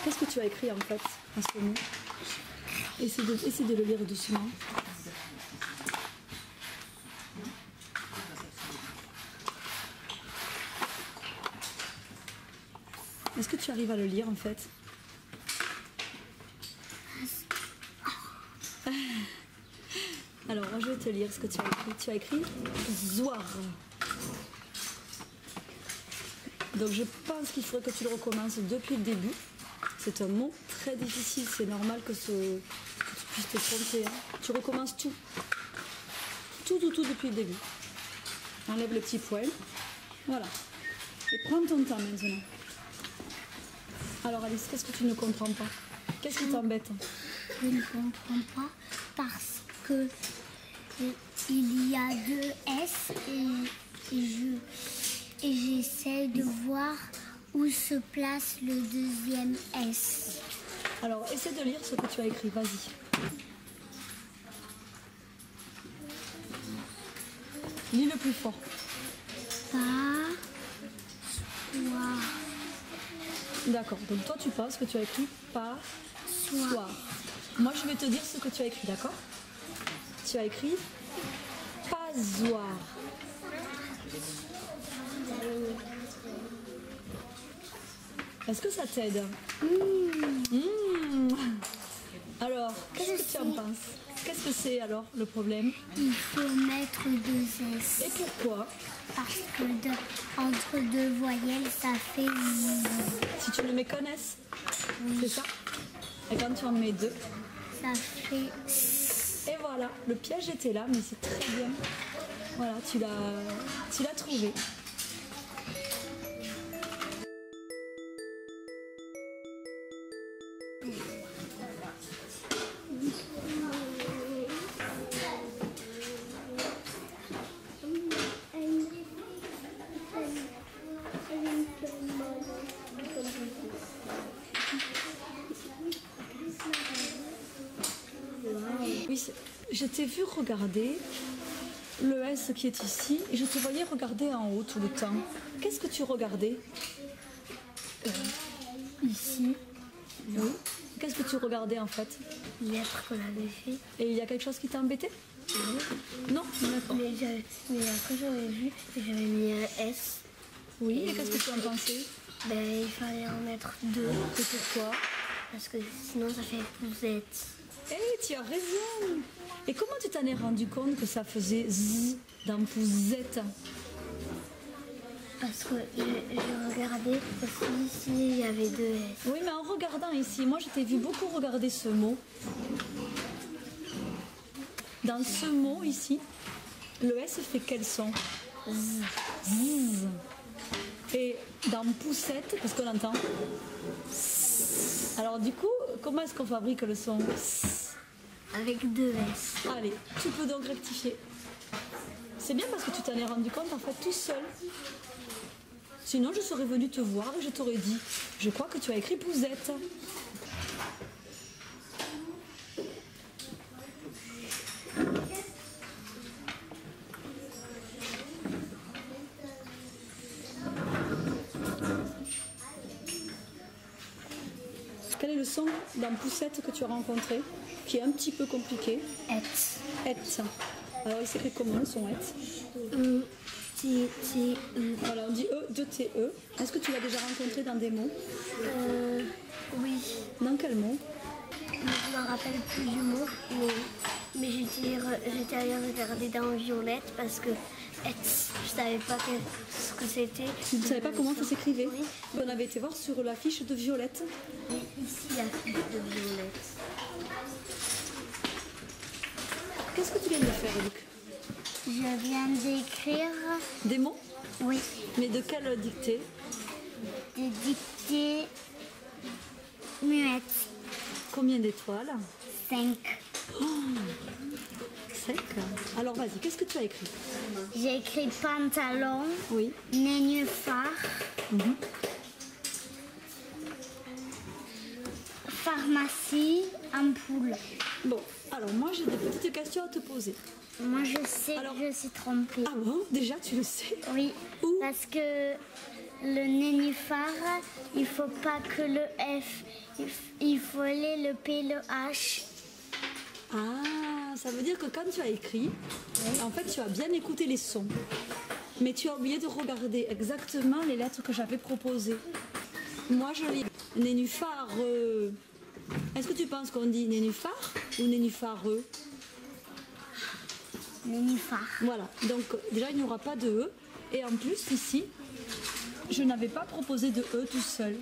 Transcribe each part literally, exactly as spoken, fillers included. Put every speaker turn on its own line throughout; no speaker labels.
Qu'est-ce que tu as écrit en fait à ce mot? Essaie de, essaie de le lire doucement. Est-ce que tu arrives à le lire en fait? Alors, moi, je vais te lire ce que tu as écrit. Tu as écrit Zoar. Donc, je pense qu'il faudrait que tu le recommences depuis le début. C'est un mot très difficile. C'est normal que, ce, que tu puisses te tromper. Hein. Tu recommences tout. Tout, tout, tout depuis le début. Enlève le petit poil. Voilà. Et prends ton temps maintenant. Alors, Alice, qu'est-ce que tu ne comprends pas? Qu'est-ce qui t'embête?
Je ne comprends pas parce que il y a deux S et, et je et j'essaie de voir où se place le deuxième S.
Alors, essaie de lire ce que tu as écrit, vas-y. Lis le plus fort.
Pas, soir.
D'accord, donc toi tu penses que tu as écrit pas
Soir.
soir. Moi je vais te dire ce que tu as écrit, d'accord? Tu as écrit pasoir. Est-ce que ça t'aide? mmh. Mmh. Alors, qu'est-ce que tu en penses? Qu'est-ce que c'est alors le problème?
Il faut mettre deux S.
Et pourquoi?
Parce que de, entre deux voyelles, ça fait Z.
Si tu le mets qu'un S,
Oui.
c'est ça? Et quand tu en mets deux,
Ça fait...
et voilà, le piège était là, mais c'est très bien. Voilà, tu l'as, tu l'as trouvé. Oui, je t'ai vu regarder le S qui est ici et je te voyais regarder en haut tout le temps. Qu'est-ce que tu regardais?
Euh, ici,
Oui. Qu'est-ce que tu regardais en fait?
lettre qu'on avait fait.
Et il y a quelque chose qui t'a embêté?
Oui.
Non? D'accord.
Mais, j'avais- mais après j'avais vu et j'avais mis un S.
Oui, et qu'est-ce que tu en pensais?
Ben, il fallait en mettre deux.
Et pourquoi?
Parce que sinon ça fait pousette.
Eh, tu as raison! Et comment tu t'en es rendu compte que ça faisait Z dans Pouzette?
Parce que j'ai regardé aussi s'il y avait deux S.
Oui, mais en regardant ici, moi je t'ai vu beaucoup regarder ce mot. Dans ce mot ici, le S fait quel son? Z. Z. Et dans poussette, qu'est-ce qu'on entend? Alors du coup, comment est-ce qu'on fabrique le son?
Avec deux S.
Allez, tu peux donc rectifier. C'est bien parce que tu t'en es rendu compte en fait tout seul. Sinon, je serais venue te voir et je t'aurais dit, je crois que tu as écrit Pouzette. Quel est le son dans Poussette que tu as rencontré, qui est un petit peu compliqué?
Et.
Et. Alors, il s'écrit comment le son et?
E, T, T, E.
Voilà, on dit E, deux T, E. Est-ce que tu l'as déjà rencontré dans des mots?
Euh, oui.
Dans quel mot?
Je ne me rappelle plus du mot, mais, mais j'étais j'étais allée regarder dans Violette parce que et, je ne savais pas que, ce que c'était.
Tu ne savais pas comment ça s'écrivait?
Oui.
On avait été voir sur la fiche de Violette.
Mais ici, la fiche de Violette.
Qu'est-ce que tu viens de faire, Luc?
Je viens d'écrire,
Des mots?
oui,
Mais de quelle dictée?
des dictées muettes.
Combien d'étoiles?
Cinq.
Oh, cinq. Alors vas-y, qu'est-ce que tu as écrit?
J'ai écrit pantalon,
Oui.
nénuphar,
Mhm.
pharmacie, ampoule.
Bon, alors moi j'ai des petites questions à te poser.
Moi je sais
Alors-
que je suis trompée.
Ah bon? Déjà tu le sais?
Oui,
Où?
parce que le nénuphar, il faut pas que le F, il, il faut aller le P, le H.
Ah, ça veut dire que quand tu as écrit, en fait, tu as bien écouté les sons. Mais tu as oublié de regarder exactement les lettres que j'avais proposées. Moi, je lis nénuphar. Euh... Est-ce que tu penses qu'on dit nénuphar ou nénuphareux?
Nénuphar.
Voilà, donc déjà, il n'y aura pas de E. Et en plus, ici, je n'avais pas proposé de E tout seul.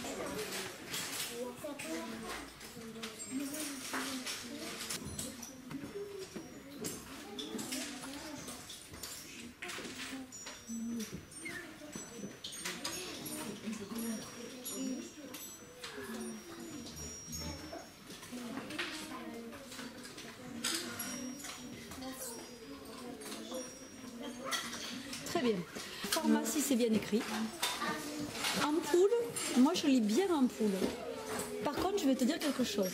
Très bien. Pharmacie, c'est bien écrit. Ampoule, moi je lis bien ampoule. Par contre, je vais te dire quelque chose.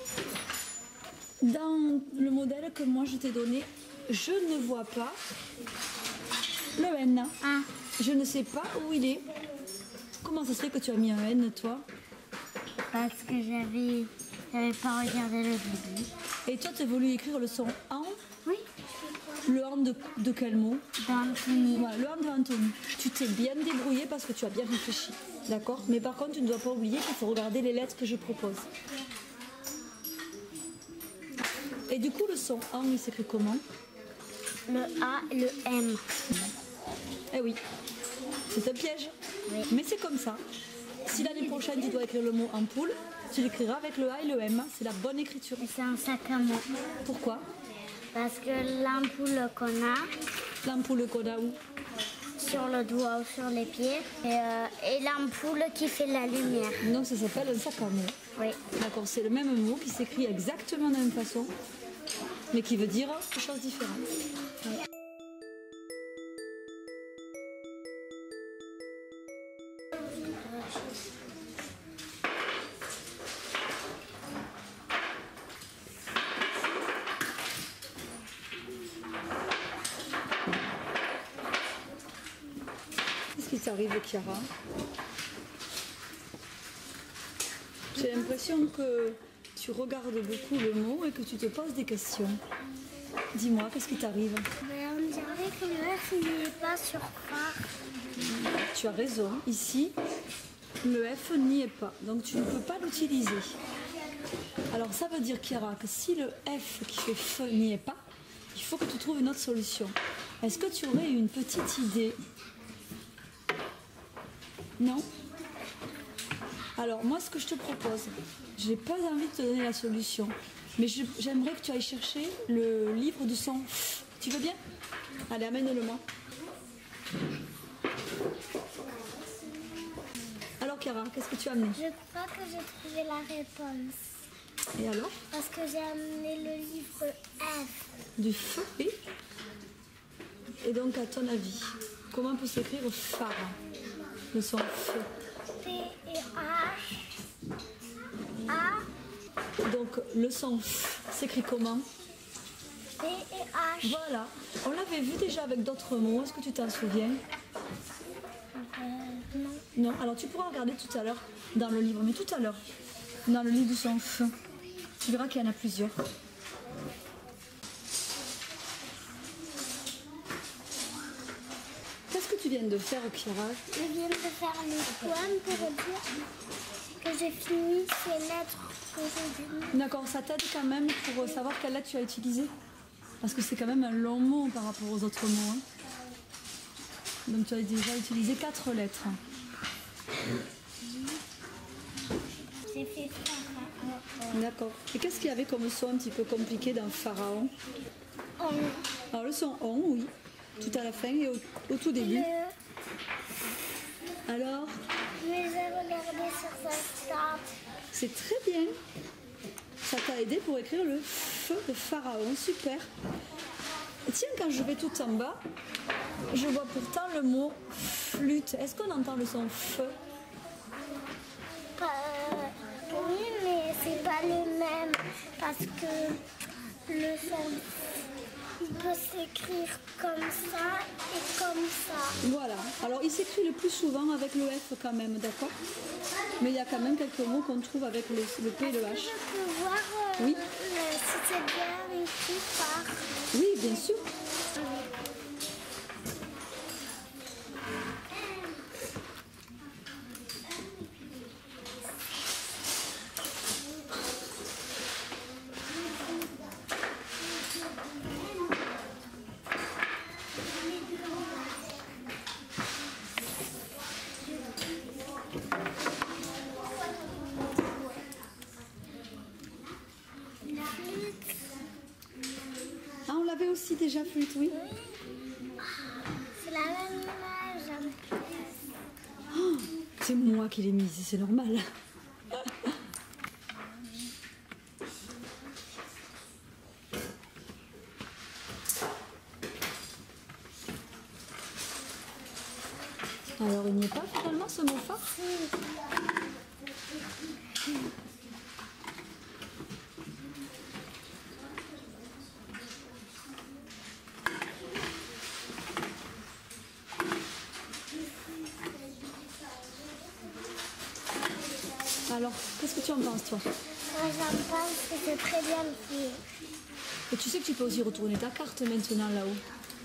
Dans le modèle que moi je t'ai donné, je ne vois pas le N.
Ah.
Je ne sais pas où il est. Comment ça se fait que tu as mis un N, toi?
Parce que j'avais, j'avais pas regardé le début.
Et toi, tu as voulu écrire le son AN.
Oui.
Le AN de, de quel mot?
D'Anthony.
Voilà, le AN de Anthony. Tu t'es bien débrouillé parce que tu as bien réfléchi. D'accord? Mais par contre, tu ne dois pas oublier qu'il faut regarder les lettres que je propose. Et du coup, le son AN, il s'écrit comment?
Le A et le M.
Eh oui, c'est un piège.
Oui.
Mais c'est comme ça. Si l'année prochaine, tu dois écrire le mot ampoule, tu l'écriras avec le A et le M. C'est la bonne écriture.
Et c'est un sac à mots.
Pourquoi?
Parce que l'ampoule qu'on a
L'ampoule qu'on a où?
sur le doigt ou sur les pieds, et, euh, et l'ampoule qui fait la lumière.
Donc ça s'appelle un sac à mots.
Oui.
D'accord, c'est le même mot qui s'écrit exactement de la même façon, mais qui veut dire des choses différentes.
Oui.
Qu'est-ce qui t'arrive, Chiara? J'ai l'impression que tu regardes beaucoup le mot et que tu te poses des questions. Dis-moi, qu'est-ce qui t'arrive?
Mais on dirait que le F n'est pas sur phare.
Tu as raison, ici, le F n'y est pas, donc tu ne peux pas l'utiliser. Alors ça veut dire, Chiara, que si le F qui fait feu n'y est pas, il faut que tu trouves une autre solution. Est-ce que tu aurais une petite idée? Non? Alors moi, ce que je te propose, je n'ai pas envie de te donner la solution, mais je- j'aimerais que tu ailles chercher le livre du son F. Tu veux bien? Allez, amène-le-moi. Alors Chiara, qu'est-ce que tu as amené?
Je crois que j'ai trouvé la réponse.
Et alors?
Parce que j'ai amené le livre F.
Du feu, oui. Et donc, à ton avis, comment peut s'écrire phare? Le son feu.
P et H. A.
Donc, le son F s'écrit comment?
P et H.
Voilà. On l'avait vu déjà avec d'autres mots. Est-ce que tu t'en souviens?
Euh, non.
Non. Alors, tu pourras regarder tout à l'heure dans le livre. Mais tout à l'heure, dans le livre du son F, tu verras qu'il y en a plusieurs. Qu'est-ce que tu viens de faire, Chiara?
Je viens de faire les poèmes pour dire que j'ai fini ces lettres que j'ai données.
D'accord, ça t'aide quand même pour savoir quelle lettre tu as utilisée? Parce que c'est quand même un long mot par rapport aux autres mots. Hein. Donc tu as déjà utilisé quatre lettres.
J'ai fait pharaon.
D'accord. Et qu'est-ce qu'il y avait comme son un petit peu compliqué dans Pharaon?
On
Alors le son on, oui, tout à la fin et au, au tout début.
le...
Alors,
Mais j'ai regardé sur sa table.
c'est très bien. Ça t'a aidé pour écrire le feu de Pharaon, super. Et tiens, quand je vais tout en bas, je vois pourtant le mot flûte. Est-ce qu'on entend le son feu?
Euh, oui, mais c'est pas le même parce que le son il peut s'écrire comme ça et comme ça.
Voilà. Alors il s'écrit le plus souvent avec le F quand même, d'accord? Mais il y a quand même quelques mots qu'on trouve avec le, le P et le H.
Je peux voir euh,
Oui.
le- si c'est bien écrit par...
Oui, bien sûr. Ah, on l'avait aussi déjà flûte, oui.
C'est la même image.
Oh, c'est moi qui l'ai mise, c'est normal. Alors, il n'y est pas finalement ce mot phare? Alors, qu'est-ce que tu en penses, toi?
Moi, j'en pense que c'est très bien fait.
Et tu sais que tu peux aussi retourner ta carte maintenant là-haut.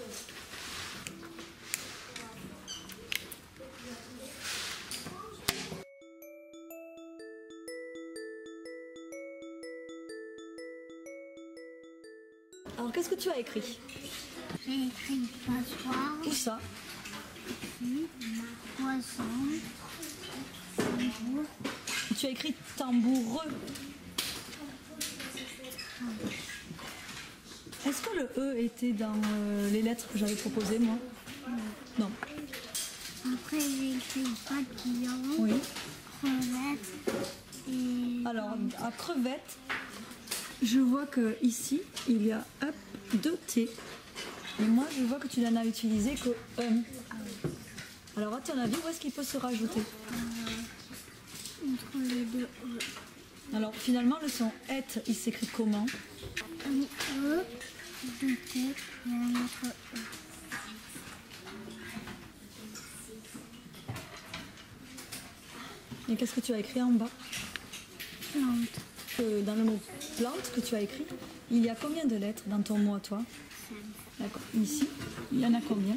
Alors, qu'est-ce que tu as écrit?
J'ai écrit passoire,
Où ça?
poisson, tambour,
Tu as écrit tamboureux. Est-ce que le E était dans euh, les lettres que j'avais proposées, moi? Non.
Après, j'ai écrit papillon,
Oui.
crevette et...
Alors, à crevette, je vois que ici il y a hop, deux T. Et moi, je vois que tu n'en as utilisé que un. Alors, à ton avis, où est-ce qu'il peut se rajouter?
Entre les deux E.
Alors, finalement, le son et, il s'écrit comment?
Un E, deux T et un autre E.
Et qu'est-ce que tu as écrit en bas?
Plante.
Que dans le mot plante que tu as écrit, il y a combien de lettres dans ton mot à toi? D'accord. Ici, il y en a combien?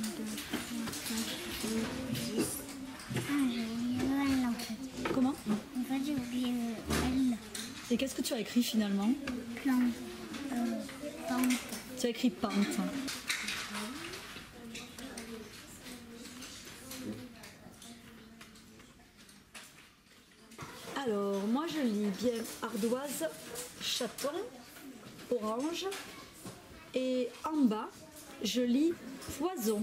Ah, j'ai oublié le L en fait.
Comment?
En fait, j'ai oublié le L.
Et qu'est-ce que tu as écrit finalement?
Plante. Euh, pente.
Tu as écrit pente. Alors, moi je lis bien ardoise, chaton, orange. Et en bas, je lis poison.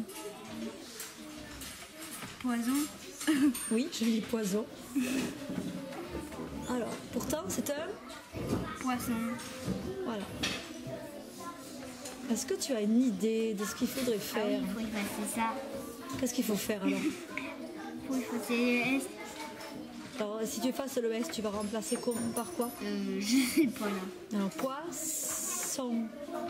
Poison.
Oui, je lis poison. Alors, pourtant, c'est un...
Poisson.
Voilà. Est-ce que tu as une idée de ce qu'il faudrait
Ah oui,
faire?
il faut effacer ça.
Qu'est-ce qu'il faut faire alors?
Il faut effacer le S.
Alors, si tu effaces le S, tu vas remplacer comment, par quoi?
Euh, je sais pas là.
Alors, poisson.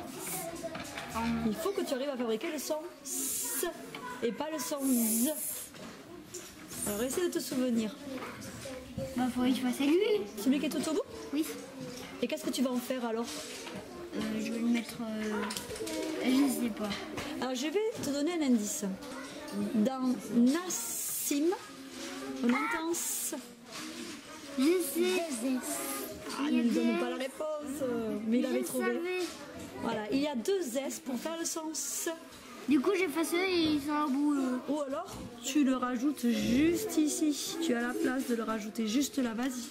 Il faut que tu arrives à fabriquer le son S et pas le son Z. Alors, essaie de te souvenir.
Bah, faut effacer lui.
Celui qui est tout au bout?
Oui.
Et qu'est-ce que tu vas en faire alors?
Euh, je vais le mettre. Euh, je sais pas.
Alors, je vais te donner un indice. Dans Nassim, on entend S.
Je sais.
Ah, ne lui donne pas la réponse, mais il avait
Je
trouvé.
savais.
Voilà, il y a deux S pour faire le son S.
Du coup, j'ai effacé et ils sont au bout. euh.
Ou alors, tu le rajoutes juste ici. Tu as la place de le rajouter juste là, vas-y.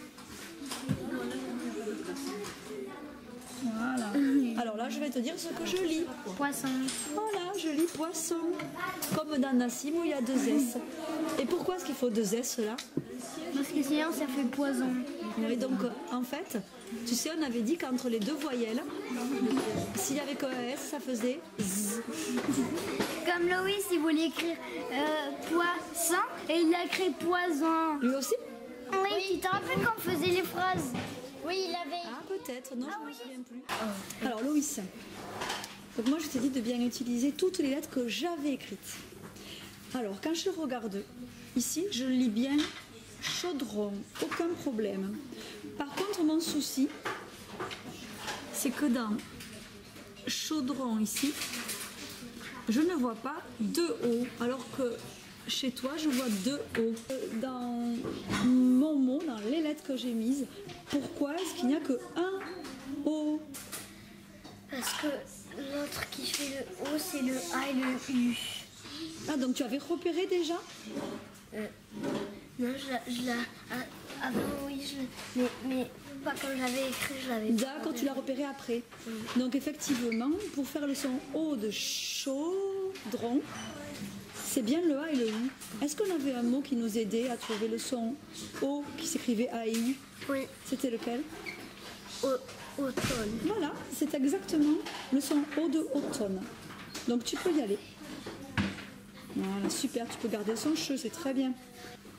Voilà. Alors là, je vais te dire ce que je lis.
Poisson.
Voilà, je lis poisson. Comme dans Nassim où il y a deux S. Et pourquoi est-ce qu'il faut deux S là?
Parce que sinon, ça fait poison.
Et donc, en fait, tu sais, on avait dit qu'entre les deux voyelles, s'il y avait qu'un S, ça faisait Z.
Comme Loïs, il voulait écrire euh, poisson et il a écrit poison.
Lui aussi?
Oui, tu te rappelles quand on faisait les phrases? Oui, il avait.
Ah, peut-être. Non, je ne me souviens plus. Alors, Loïs, Donc moi je t'ai dit de bien utiliser toutes les lettres que j'avais écrites. Alors quand je regarde ici, je lis bien chaudron, aucun problème. Par contre mon souci, c'est que dans chaudron ici, je ne vois pas deux O, alors que chez toi je vois deux O. Dans mon mot, dans les lettres que j'ai mises, pourquoi est-ce qu'il n'y a que un O?
Parce que l'autre qui fait le O, c'est le A et le U.
Ah, donc tu avais repéré déjà?
Euh, non, je la... Je la ah, avant, oui, je, mais, mais pas quand j'avais écrit, je l'avais pas.
D'accord, tu l'as repéré après.
Mm.
Donc effectivement, pour faire le son O de chaudron, c'est bien le A et le U. Est-ce qu'on avait un mot qui nous aidait à trouver le son O qui s'écrivait A et U?
Oui.
C'était lequel?
O, automne.
Voilà, c'est exactement le son O de automne. Donc tu peux y aller. Voilà, super, tu peux garder son che, c'est très bien.